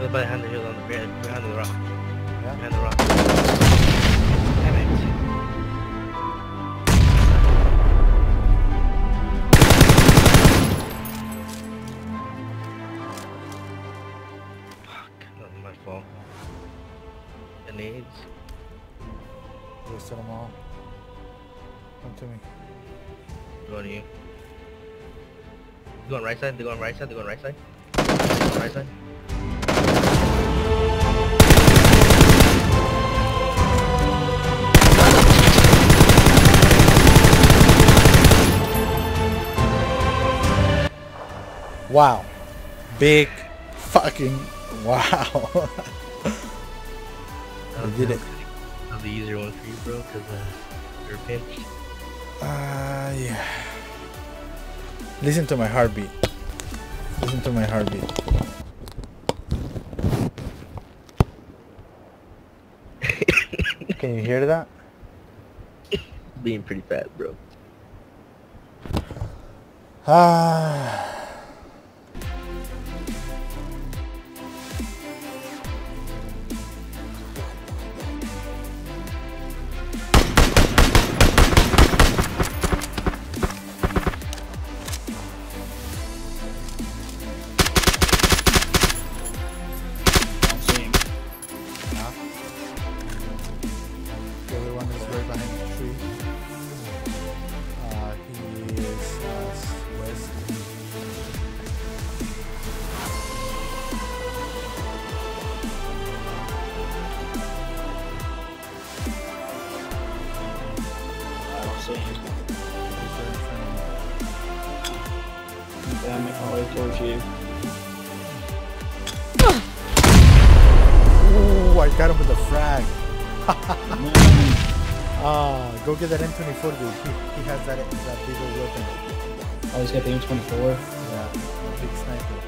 behind the hill on the behind the rock. Yeah. Behind the rock. Damn it. Fuck, that was my fault. Grenades. Wasted them all. Come to me. Go to you. You going right side? They're going right side? They're going right side? Going right side? Wow. Big fucking wow. We did it. That was the easier one for you, bro, because you're pinched. Yeah. Listen to my heartbeat. Listen to my heartbeat. Can you hear that? Being pretty fat, bro. Ah. Everyone is right behind the tree. He is west. I don't see him. He's right in front of me. Yeah, I'm making my way towards you. Ooh, I got him with a frag. Go get that M24, dude. He has that big old weapon. Oh, he's got the M24. Yeah, a big sniper.